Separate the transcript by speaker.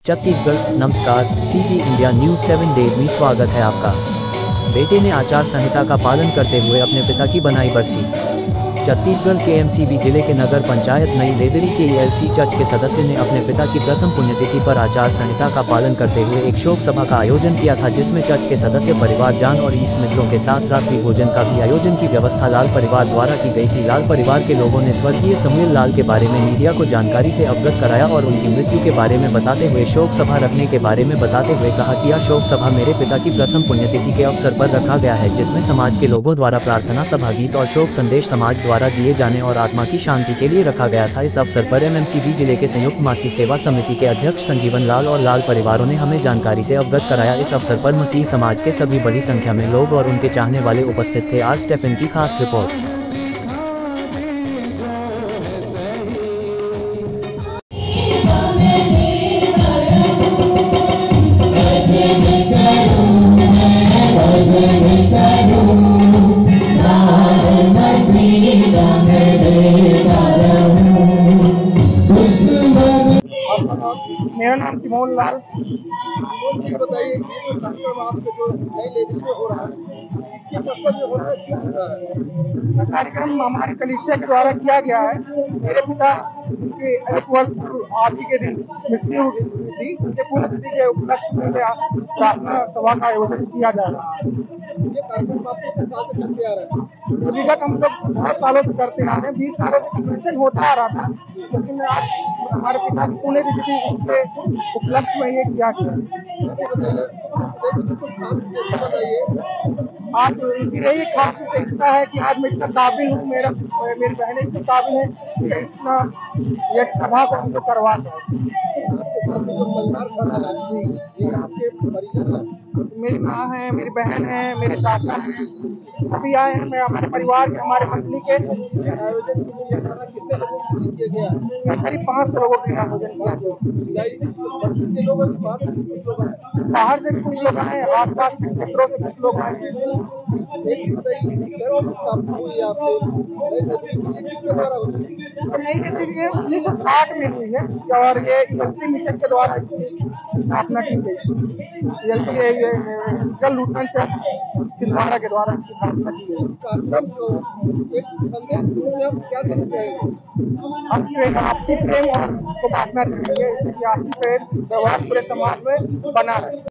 Speaker 1: छत्तीसगढ़। नमस्कार, CG India news 7 days में स्वागत है आपका। बेटे ने आचार संहिता का पालन करते हुए अपने पिता की बनाई बरसी। छत्तीसगढ़ के एमसीबी जिले के नगर पंचायत नई लेदरी के ईएलसी चर्च के सदस्य ने अपने पिता की प्रथम पुण्यतिथि पर आचार संहिता का पालन करते हुए एक शोक सभा का आयोजन किया था, जिसमें चर्च के सदस्य परिवार जान और इष्ट मित्रों के साथ रात्रि भोजन का भी आयोजन की व्यवस्था लाल परिवार द्वारा की गई थी। लाल परिवार के लोगों ने स्वर्गीय समूएल लाल के बारे में मीडिया को जानकारी से अवगत कराया और उनकी मृत्यु के बारे में बताते हुए शोक सभा रखने के बारे में बताते हुए कहा कि यह शोक सभा मेरे पिता की प्रथम पुण्यतिथि के अवसर पर रखा गया है, जिसमें समाज के लोगों द्वारा प्रार्थना सभा, गीत और शोक संदेश समाज द्वारा दिए जाने और आत्मा की शांति के लिए रखा गया था। इस अवसर पर एमसीबी जिले के संयुक्त मासी सेवा समिति के अध्यक्ष संजीवन लाल और लाल परिवारों ने हमें जानकारी से अवगत कराया। इस अवसर पर मसीह समाज के सभी बड़ी संख्या में लोग और उनके चाहने वाले उपस्थित थे। आर स्टेफन की खास रिपोर्ट।
Speaker 2: मेरा नाम सिमोन लाल। बताइए, ये कार्यक्रम आपके जो नई लेडी में हो रहा है, इसके पर्पज में हो रहा है, क्यों हो रहा है? कार्यक्रम हमारे कलीसिया के द्वारा किया गया है। मेरे पिता के 1 वर्ष आज के दिन मृत्यु हुई थी, उनके पुण्यतिथि के उपलक्ष्य में प्रार्थना सभा का आयोजन किया जा रहा है। ये कार्यक्रम आप कितने साल से करते आ रहे हैं? विगत हम लोग बहुत सालों से करते आ रहे हैं। 20 सालों से कन्वेंशन होता आ रहा था, लेकिन आज हमारे पिता की पुण्यतिथि के उपलक्ष्य में ये किया गया। आज यही खास विशेषता है कि आज मैं इतना काबिल हूँ, मेरी बहन इतनी काबिल है कि इतना एक सभा को हम लोग करवाते हैं। मेरी माँ है, मेरी बहन है, मेरे चाचा हैं, सभी आए हैं। मैं हमारे परिवार के, हमारे मंडली के आयोजन करीब 500 लोगों के आयोजन किया गया। बाहर से भी कुछ लोग आए, आसपास के क्षेत्रों से कुछ लोग आए हैं। 1960 में हुई है और ये यूनिवर्सिटी मिशन के द्वारा स्थापना की गई। जल लूटन छिंदवाड़ा के द्वारा इसकी स्थापना की गई। हम आपसी प्रेम और को बांटना चाहिए, इसलिए आपसी प्रेम व्यवहार पूरे समाज में बना रहे।